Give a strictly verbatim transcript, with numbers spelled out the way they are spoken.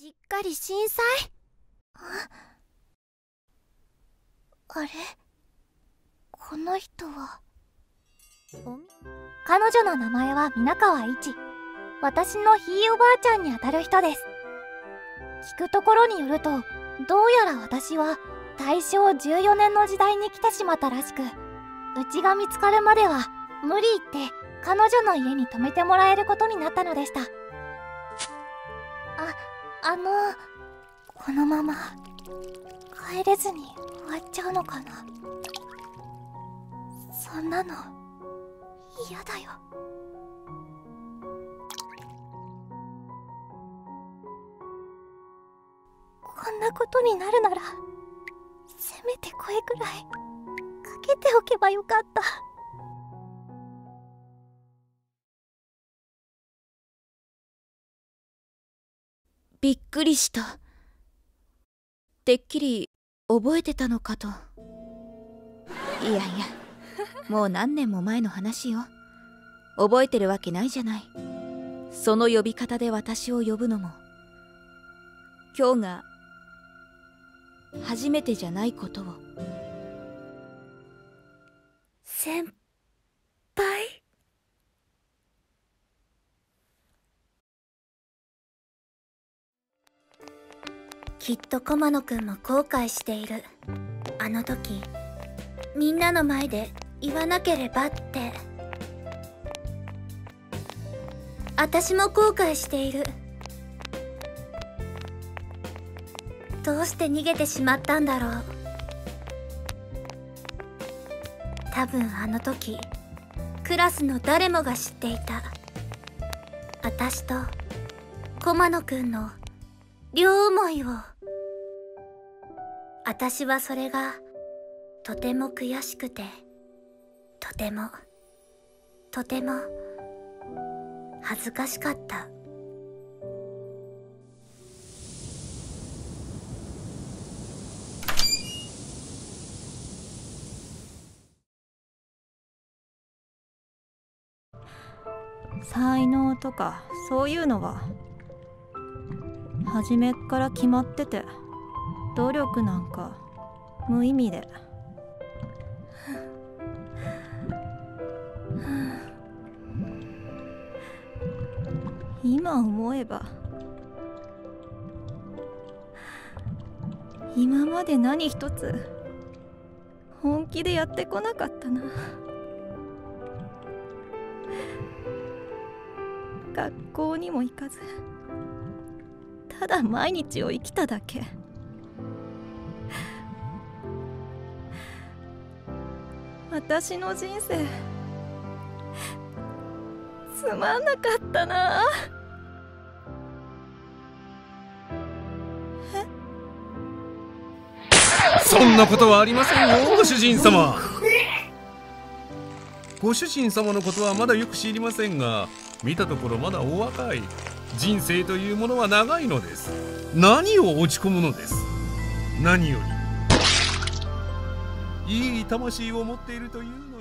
しっかり震災。あれ、この人は。彼女の名前は皆川一。私のひいおばあちゃんにあたる人です。聞くところによると、どうやら私は大正じゅうよねんの時代に来てしまったらしく、うちが見つかるまでは無理言って彼女の家に泊めてもらえることになったのでした。あ、あのこのまま帰れずに終わっちゃうのかな。そんなの嫌だよ。こんなことになるならせめて声くらいかけておけばよかった。 びっくりした。てっきり覚えてたのかと。いやいや、もう何年も前の話よ。覚えてるわけないじゃない。その呼び方で私を呼ぶのも今日が初めてじゃないことを。 先輩。きっと駒野くんも後悔している。あの時みんなの前で言わなければって。私も後悔している。どうして逃げてしまったんだろう。多分あの時クラスの誰もが知っていた。私と駒野くんの両思いを。私はそれがとても悔しくて、とてもとても恥ずかしかった。 才能とかそういうのは初めっから決まってて、努力なんか無意味で。今思えば今まで何一つ本気でやってこなかったな。学校にも行かず、ただ毎日を生きただけ。私の人生つまんなかったな。 え？そんなことはありませんよ、ご主人様。ご主人様のことはまだよく知りませんが、見たところまだお若い。人生というものは長いのです。何を落ち込むのです。何よりいい魂を持っているという